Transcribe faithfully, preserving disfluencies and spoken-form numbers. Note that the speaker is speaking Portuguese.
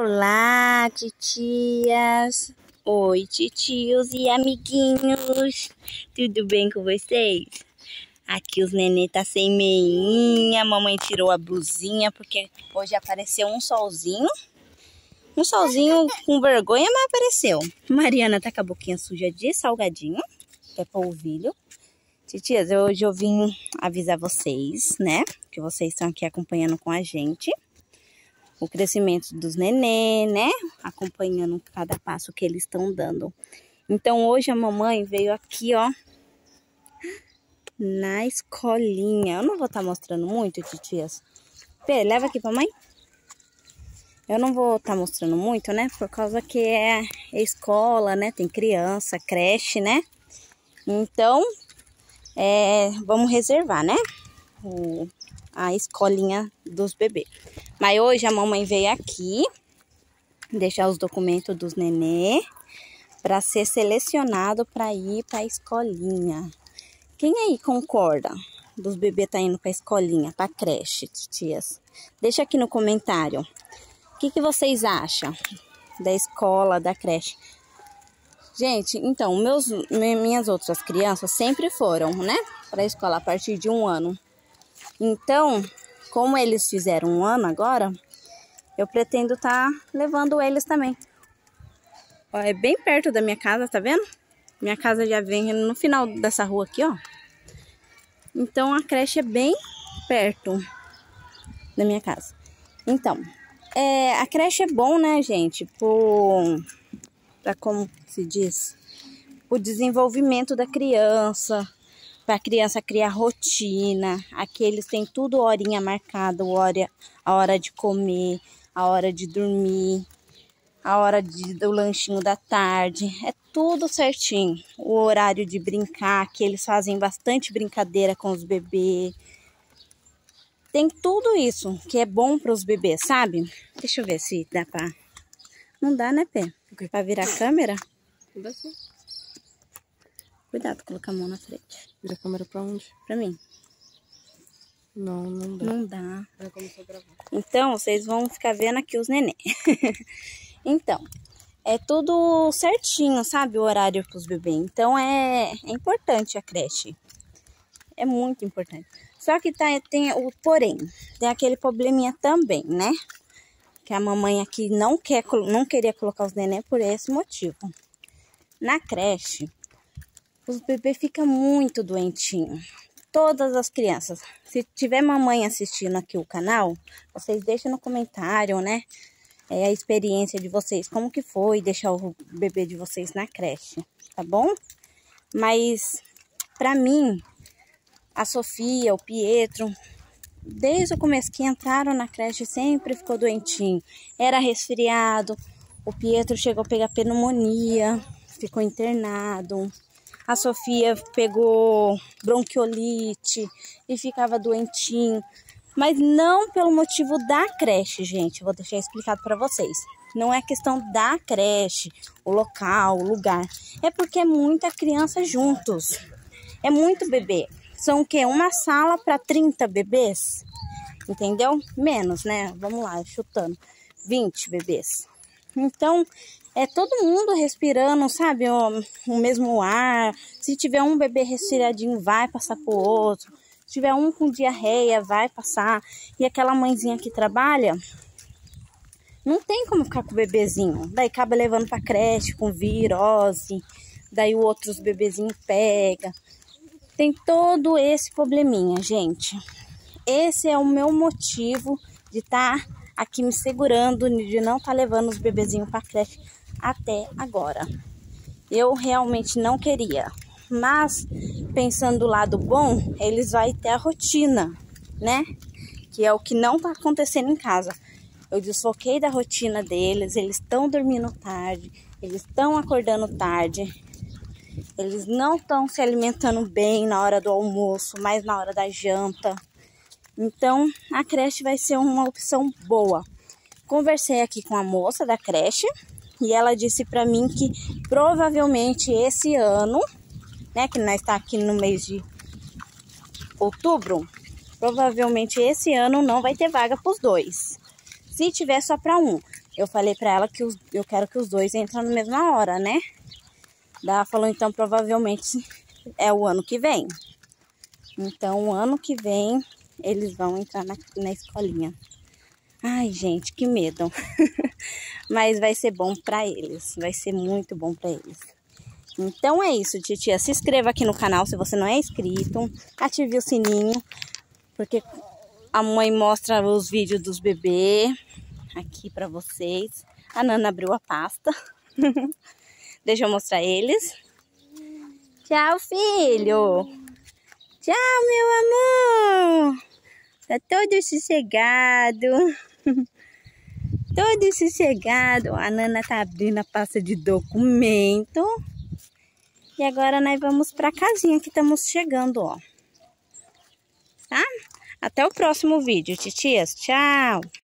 Olá, titias! Oi, titios e amiguinhos! Tudo bem com vocês? Aqui os nenê tá sem meinha, a mamãe tirou a blusinha porque hoje apareceu um solzinho. Um solzinho com vergonha, mas apareceu. Mariana tá com a boquinha suja de salgadinho, que é polvilho. Titias, hoje eu vim avisar vocês, né? Que vocês estão aqui acompanhando com a gente o crescimento dos nenê, né? Acompanhando cada passo que eles estão dando. Então, hoje a mamãe veio aqui, ó, na escolinha. Eu não vou estar mostrando muito, titias. Pê, leva aqui pra mãe. Eu não vou estar mostrando muito, né? Por causa que é escola, né? Tem criança, creche, né? Então, é, vamos reservar, né? O... a escolinha dos bebês. Mas hoje a mamãe veio aqui deixar os documentos dos nenê para ser selecionado para ir para a escolinha. Quem aí concorda dos bebês tá indo para a escolinha, para creche, tias? Deixa aqui no comentário. O que, que vocês acham da escola, da creche? Gente, então, meus, minhas outras crianças sempre foram, né, para a escola a partir de um ano. Então, como eles fizeram um ano agora, eu pretendo estar levando eles também. Ó, é bem perto da minha casa, tá vendo? Minha casa já vem no final dessa rua aqui, ó. Então, a creche é bem perto da minha casa. Então, é, a creche é bom, né, gente? Por, pra, como se diz? O desenvolvimento da criança. Para a criança criar rotina. Aqui eles têm tudo horinha marcada, hora, a hora de comer, a hora de dormir, a hora de, do lanchinho da tarde. É tudo certinho. O horário de brincar, que eles fazem bastante brincadeira com os bebês. Tem tudo isso que é bom para os bebês, sabe? Deixa eu ver se dá para... Não dá, né, Pé? Para virar a câmera? Dá sim. Cuidado, colocar a mão na frente. Vira a câmera pra onde? Pra mim. Não, não dá. Não dá. Já começou a gravar. Então, vocês vão ficar vendo aqui os neném. Então, é tudo certinho, sabe? O horário pros bebês. Então, é, é importante a creche. É muito importante. Só que tá, tem o porém. Tem aquele probleminha também, né? Que a mamãe aqui não, quer, não queria colocar os neném por esse motivo. Na creche, os bebês ficam muito doentinhos. Todas as crianças. Se tiver mamãe assistindo aqui o canal, vocês deixem no comentário, né? É a experiência de vocês. Como que foi deixar o bebê de vocês na creche, tá bom? Mas, pra mim, a Sofia, o Pietro, desde o começo que entraram na creche, sempre ficou doentinho. Era resfriado. O Pietro chegou a pegar pneumonia, ficou internado. A Sofia pegou bronquiolite e ficava doentinho. Mas não pelo motivo da creche, gente. Eu vou deixar explicado para vocês. Não é questão da creche, o local, o lugar. É porque é muita criança juntos. É muito bebê. São o quê? Uma sala para trinta bebês? Entendeu? Menos, né? Vamos lá, chutando. vinte bebês. Então, é todo mundo respirando, sabe, o, o mesmo ar. Se tiver um bebê resfriadinho, vai passar pro outro. Se tiver um com diarreia, vai passar. E aquela mãezinha que trabalha, não tem como ficar com o bebezinho. Daí acaba levando pra creche com virose. Daí o outro os bebezinhos pega. Tem todo esse probleminha, gente. Esse é o meu motivo de estar... Tá aqui me segurando, de não estar tá levando os bebezinhos para creche até agora. Eu realmente não queria. Mas, pensando do lado bom, eles vão ter a rotina, né? Que é o que não tá acontecendo em casa. Eu desfoquei da rotina deles, eles estão dormindo tarde, eles estão acordando tarde. Eles não estão se alimentando bem na hora do almoço, mas na hora da janta. Então, a creche vai ser uma opção boa. Conversei aqui com a moça da creche e ela disse para mim que provavelmente esse ano, né, que nós está aqui no mês de outubro, provavelmente esse ano não vai ter vaga para os dois. Se tiver só para um. Eu falei pra ela que os, eu quero que os dois entrem na mesma hora, né? Daí ela falou, então provavelmente é o ano que vem. Então o ano que vem eles vão entrar na, na escolinha. Ai, gente, que medo. Mas vai ser bom pra eles. Vai ser muito bom pra eles. Então é isso, titia. Se inscreva aqui no canal se você não é inscrito. Ative o sininho. Porque a mãe mostra os vídeos dos bebês aqui pra vocês. A Nana abriu a pasta. Deixa eu mostrar eles. Tchau, filho. Tchau, meu amor. Tá todo sossegado. Todo sossegado. A Nana tá abrindo a pasta de documento. E agora nós vamos pra casinha que estamos chegando, ó. Tá? Até o próximo vídeo, titias. Tchau.